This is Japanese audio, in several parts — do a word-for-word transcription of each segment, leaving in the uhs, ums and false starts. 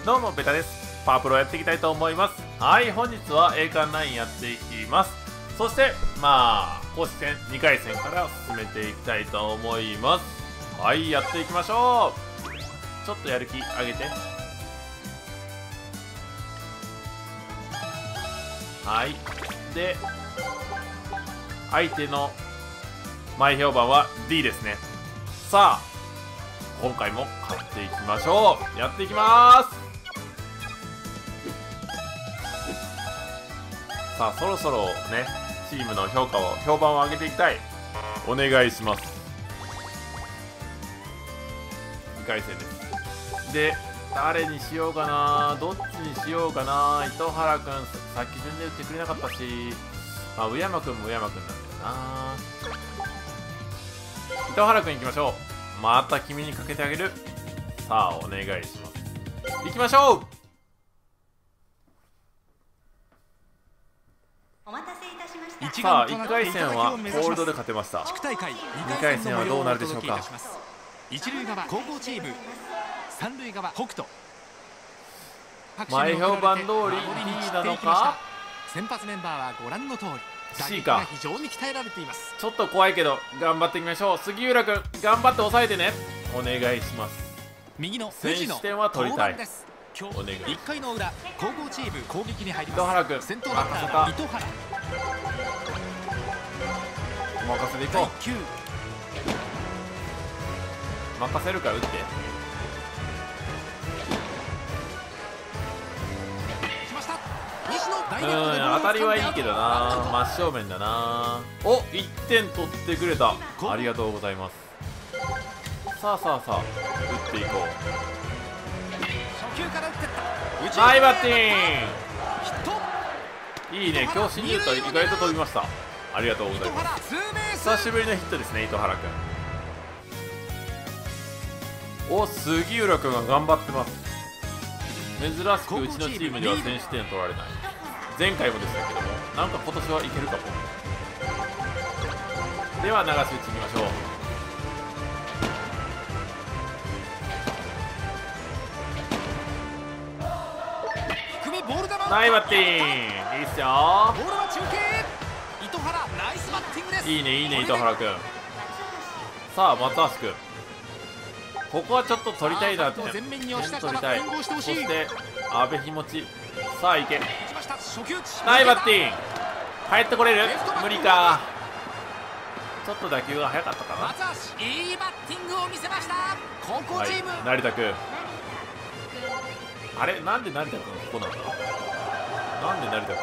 どうもベタです。パワープロやっていきたいと思います。はい、本日は栄冠ナインやっていきます。そしてまあ公式戦にかい戦から進めていきたいと思います。はい、やっていきましょう。ちょっとやる気上げて。はい、で相手の前評判は ディー ですね。さあ今回も勝っていきましょう。やっていきます。さあそろそろねチームの評価を評判を上げていきたい。お願いします。にかい戦です。で誰にしようかな、どっちにしようかな。糸原くんさっき全然打ってくれなかったし、まあ、宇山くんも宇山くんなんだよな。糸原くんいきましょう。また君にかけてあげる。さあお願いします。いきましょう。 お待たせいたしました。 さあいっかい戦はコールドで勝てました。にかい戦はどうなるでしょうか。 一塁側高校チーム、三塁側北斗。 前評判通り ディー なのか。 先発メンバーはご覧の通り C か。 非常に鍛えられています。 ちょっと怖いけど頑張っていきましょう。杉浦君頑張って抑えてね。お願いします。 右の先取点は取りたい。 今日お願い。 いっかいの裏高校チーム攻撃に入ります。 糸原君先頭バッターは糸原。 お任せでいこう。任せるから打って。うん、当たりはいいけどな、真正面だな。お、いってん取ってくれた。ありがとうございます。さあさあさあ打っていこう。ナイバッティングいいね。今日新入と意外と飛びました。ありがとうございます。久しぶりのヒットですね、糸原君。お、杉浦君が頑張ってます。珍しくうちのチームでは先取点取られない。前回もでしたけども、なんか今年はいけるかも。では流し打ちいきましょう。ナイバッティングいいっすよ。いいねいいね糸原君。さあ松橋君、ここはちょっと取りたいなって。点取りたい。そして阿部日持ち。さあいけ。ナイバッティング帰ってこれる。無理か。ちょっと打球が速かったかな。 いいバッティングを見せました高校チーム。 はい、成田君。あれなんで成田君ここなんだ。なんで成田君こ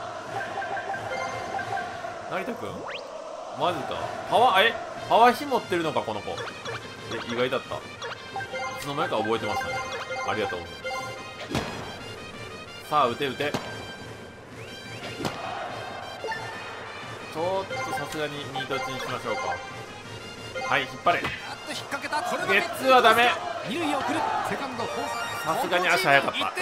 こ。成田君マジか。パワーえパワー火持ってるのかこの子。え意外だった。いつの間にか覚えてましたね。ありがとうございます。さあ打て打て。ちょっとさすがにミート打ちにしましょうか。はい、引っ張れ。ゲッツーはダメ。さすがに足速かった。よかった。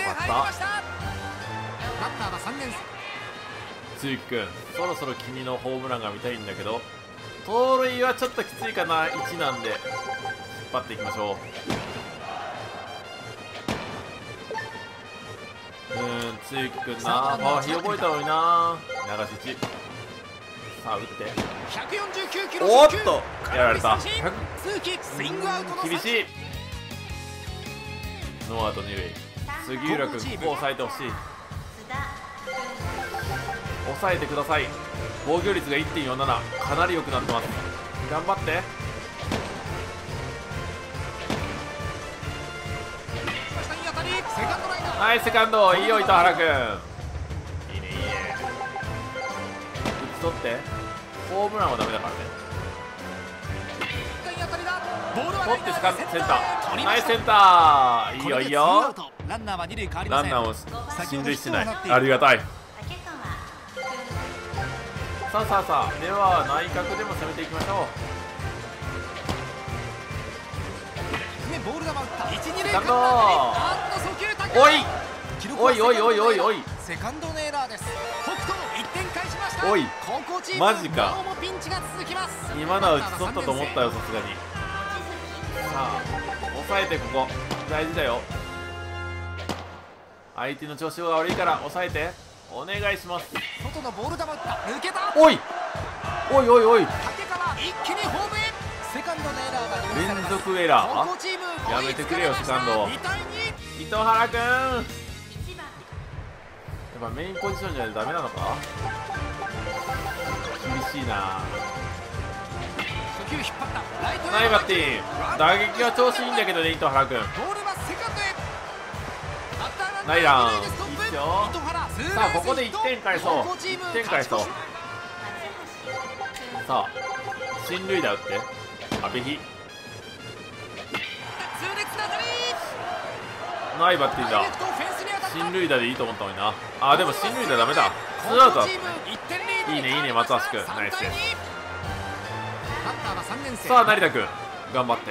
つゆきくんそろそろ君のホームランが見たいんだけど、盗塁はちょっときついかな。いちなんで引っ張っていきましょう。うーん、つゆきくんな、パワー火覚えたのにな。流し打ち。さあ打って。おっとやられた。厳しい。ノーアウト二塁。杉浦君ここ抑えてほしい。抑えてください。防御率が いってんよんなな、 かなり良くなってます。頑張って。はい、セカンドいいよ糸原君。いいねいいね。打ち取って。ホームランはダメだからね。取ってセカンドセンター。ナイスセンター。いいよいいよ。ランナーを進塁してない。ありがたい。さあさあさあ、では内角でも攻めていきましょう。セカンドおいおいおいおいおいおいセカンドのエラーです。北斗いってん返しました。 おい高校チームマジか。 ピンチが続きます。 今のは打ち取ったと思ったよさすがに。さあ抑えて、ここ大事だよ。 相手の調子が悪いから抑えてお願いします。 外のボール球打った、抜けた。 おいおいおいおい、 竹川一気にホームへ。セカンドのエラーが許され連ます。 続エラー。 高校チームやめてくれよセカンド。 にたいに。 糸原くん、やっいちばんぱメインポジションじゃないとダメなのか。厳しいな。 初球引っ張ったライトへ。 ナイバッティン、打撃は調子いいんだけどね、糸原くん。 ボールはセカンドへ。バッターナイラン二塁でストップ。 いいっしょ。 糸原ツーベースヒット。 さあここでいってん返そう。 高校チームいってん返そう。 松橋さあ進塁打打って阿部比。 痛烈な当たり。 ナイバッティンだ。 ダイレクトフェンスに当たった。 進塁打でいいと思ったのにな。あーでも進塁打ダメだ。ツーアウトだったね。 いってんリード。 いいねいいね松橋君、ナイスです。 バッターはさんねん生。 さあ成田君頑張って。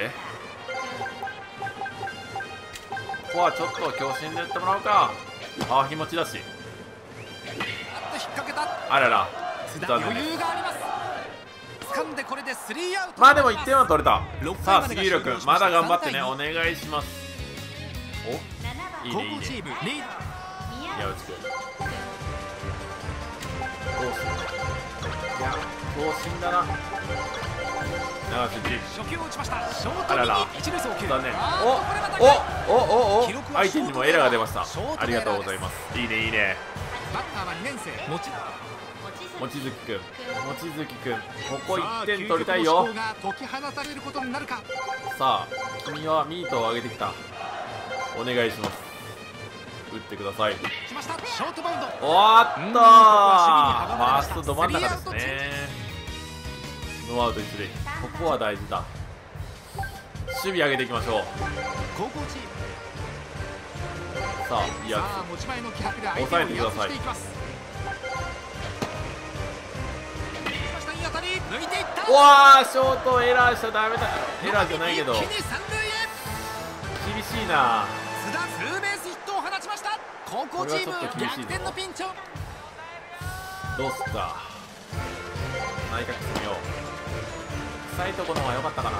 ここはちょっと強振で打ってもらおうか。あー日持ちだし。 あっと引っ掛けた。 あらら津田残念です。 余裕があります。掴んでこれでスリーアウト。 まあでもいってんは取れた。 ろっかいさあまでが杉浦君終了しましたまだ頑張ってね、 さんお願いします。おななばんいいねいいね。 高校チームリード。 宮内宮内君どうする。いや強振だな。長瀬じ初球を打ちました。ショートあらら右一塁送球。 残念。 あーおっとこれまたおおおお記録は相手にもエラーが出ました。 ショートありがとうございショートのエラーですます。いいねいいね。 バッターはにねん生持ち。 望月君望月君ここさあいってん取りたいよ。 究極の思考が解き放たれることになるか。 さあ君はミートを上げてきた。お願いします。打ってください。 来ました。ショートバウンド。 おーっとうんーここは守備に阻フまれましたァーストど真ん中ですね。ノーアウト一塁。ここは大事だ。守備上げていきましょう。 高校チーム。 さあいいやさあ持ち前の気迫で相手を抑えてください威圧していきます。来ましたいい当たり抜いていった。 つ。うわーショートエラーしちゃダメだ。エラーじゃないけど一気に三塁へ。 厳しいな。 津田ツーベースヒットを放ちました。高校チームこれはちょっと厳しいぞ逆転のピンチを。 どうすっか。内角攻めよう。臭いとこの方が良かったかな。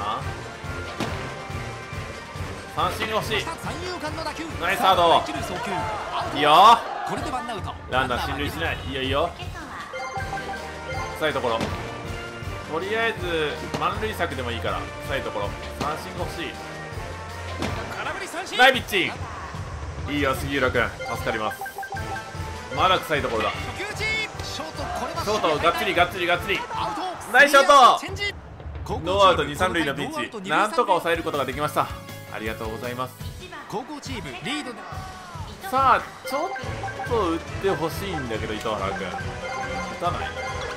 三振が欲しい。 三遊間の打球。 ナイスサード一塁送球アウト。 いいよ。 これでワンアウト。 ランナー進塁しない。いいよいいよ。臭いところとりあえず満塁策でもいいから臭いところ三振が欲しい。 空振り三振。 ナイビッチンいいよ杉浦君助かります。まだ臭いところだ。 初球打ち。ショートこれはショートがっちりがっちりがっちり。 アウト。 ナイスショートチェンジ。 ノーアウトに三塁のピンノーアウトチなんとか抑え。 えることができました。ありがとうございます。 高校チームリードで。 さあちょっと打ってほしいんだけど糸原君打たない。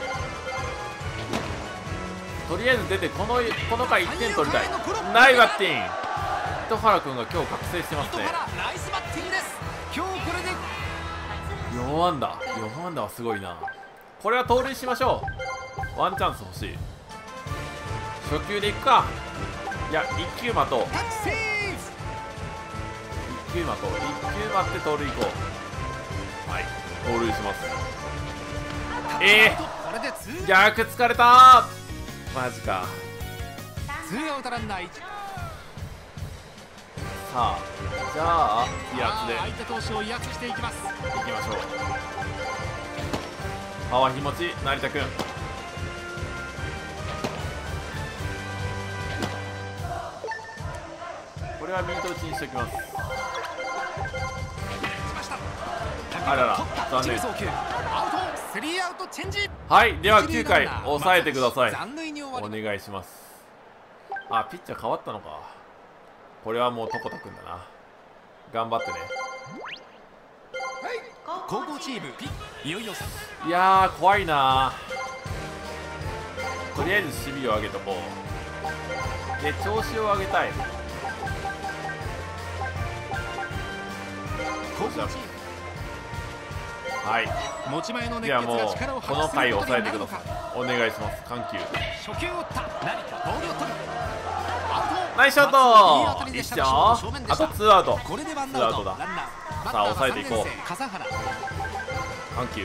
とりあえず出てこのこの回いってん取りたい。ナイバッティン糸原君が今日覚醒してますね。 糸原ナイスバッティングです。今日これでよん安打よん安打はすごいな。これは盗塁しましょう。ワンチャンス欲しい。初球でいくか。いやいっ球待とう。 タッチセーフ。 いっ球待とう。いっ球待って盗塁行こう。はい盗塁します。えこれでツーー、逆疲れたー。マジか。 ツーアウトランナーいち。 さあじゃあ威圧で相手投手を威圧していきます。 いきましょう。パワー日持ち成田君これはミート打ちにしておきます。 来ました。 あらら残念。 一塁送球アウト。スリーアウトチェンジ。 はいではきゅうかい抑えてください。 残塁に終わおり。 願いします。あピッチャー変わったのか。これはもう床田君だな。頑張ってね。 高校チームピいよいよさ。 いやー怖いなー。とりあえず守備を上げとこう。で調子を上げたい。 高校チーはいム持ち前の熱血じゃあもうが力をこの発揮すること回抑えになるのか。 てください。お願いします緩急。 初球を打った。何かボールを取る。アウト。 ナイスショーいい当たトりでした。 一緒。 ショート正面であとした。 ツーアウト。 これでワンアウト。 ツーアウトだランナー。 さあ抑えていこうバッターはさんねん生笠原。 緩急。 来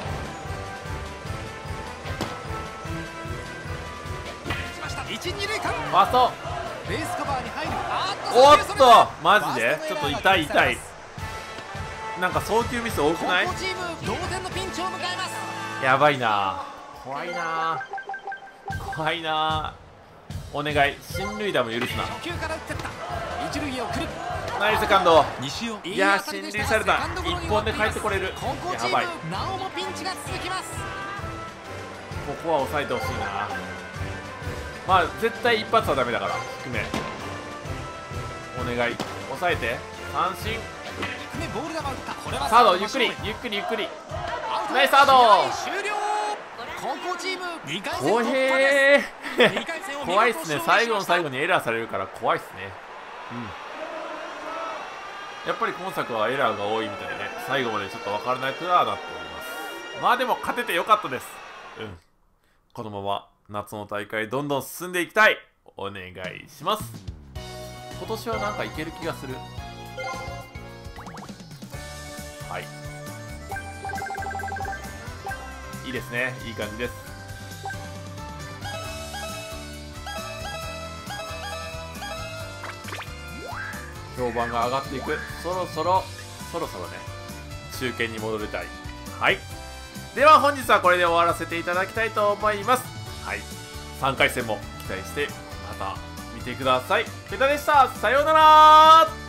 ました。一二塁間。 ファースト。 ベースカバーに入る。あーっとおっ送球それた。 とマジでちょっと痛い痛い。 なんか送球ミス多くない？ 高校チーム同点のピンチを迎えます。 やばいな、怖いな、怖いな。お願い、進塁打も許すな。 初球から打ってった。一塁へ送る。 ナイスセカンド。 西尾。 いやー、進塁された。一本で帰ってこれる。 高校チやばい。 ームなおもピンチが続きます。 ここは抑えてほしいな。まあ絶対一発はダメだから。低めお願い、抑えて。三振。 低めボール球打った。これはサードゆっくりゆっくりゆっくり。 アウト。 ナイスサード。 終了。高校チームにかい戦怖突破えです。にかい戦を見事怖いっすね。最後の最後ににエラーされるから怖いっすね。うんやっぱり今作はエラーが多いみたいでね、最後までちょっと分からなくはなっております。まあでも勝ててよかったです。うんこのまま夏の大会どんどん進んでいきたい。お願いします。今年はなんかいける気がする。はいいいですね、いい感じです。評判が上がっていく。そろそろそろそろね中堅に戻りたい。はいでは本日はこれで終わらせていただきたいと思います。はいさんかい戦も期待してまた見てください。ペタでした。さようなら。